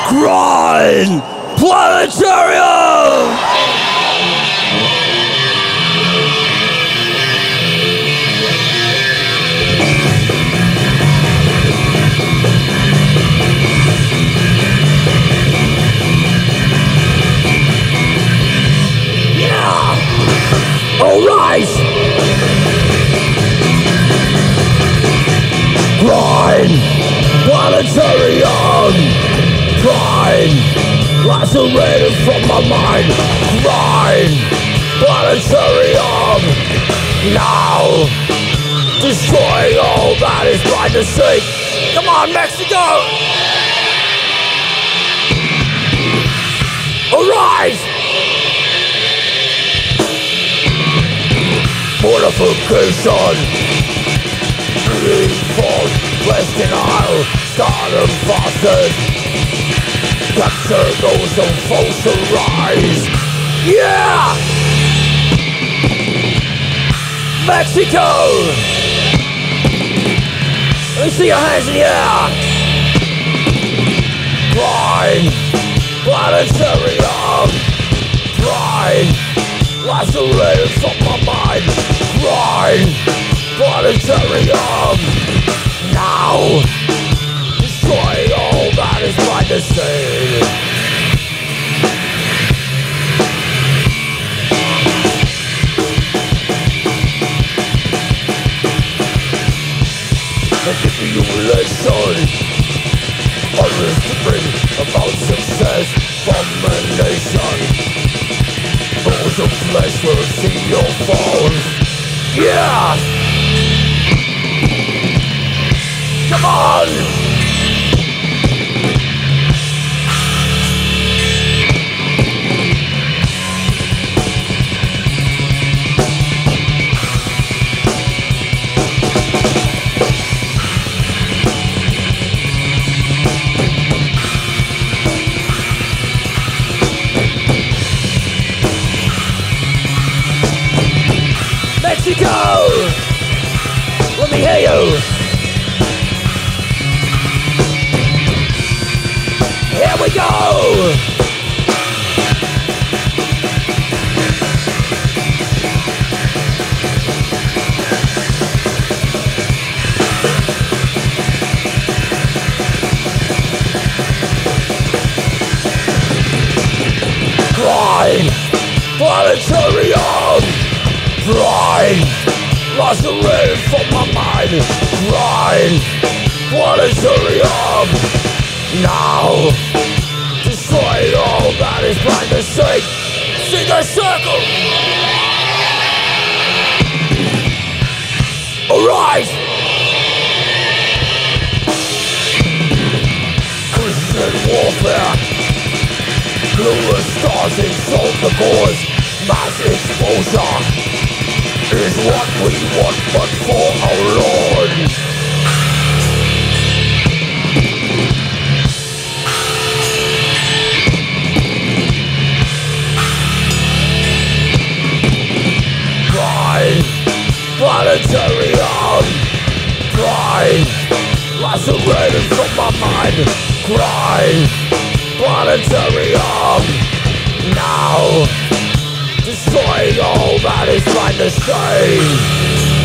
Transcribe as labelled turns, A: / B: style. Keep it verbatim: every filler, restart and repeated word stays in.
A: Grind Planetarium! Yeah! Alright! Grind Planetarium! Grind, lacerated from my mind. Grind, planetarium. Now, destroying all that is blind to see. Come on, Mexico! Arise! Mortification. Reform, Western Isle, stardom faucet. Capture those who false to rise. Yeah! Mexico! Let me see your hands in the air! Grind! Planetarium! Grind! Lacerated from my mind! Grind! Planetarium! Now! Destroying all that is blind to see. Manipulation, understanding about success from a nation. Those of flesh will see your falls. Yeah! Come on! Mexico! Let me hear you! Here we go! Grind! Planetarium! Grind! Lacerated from my mind! Grind! Planetarium! Now! Destroying all that is blind to see! See the circle! Arise! Christian warfare! Lunar stars insult the cause! Mass exposure is what we want, but for our Lord. Grind, planetarium. Grind, lacerated from my mind. Grind, planetarium. Now, destroying all that is blind to see.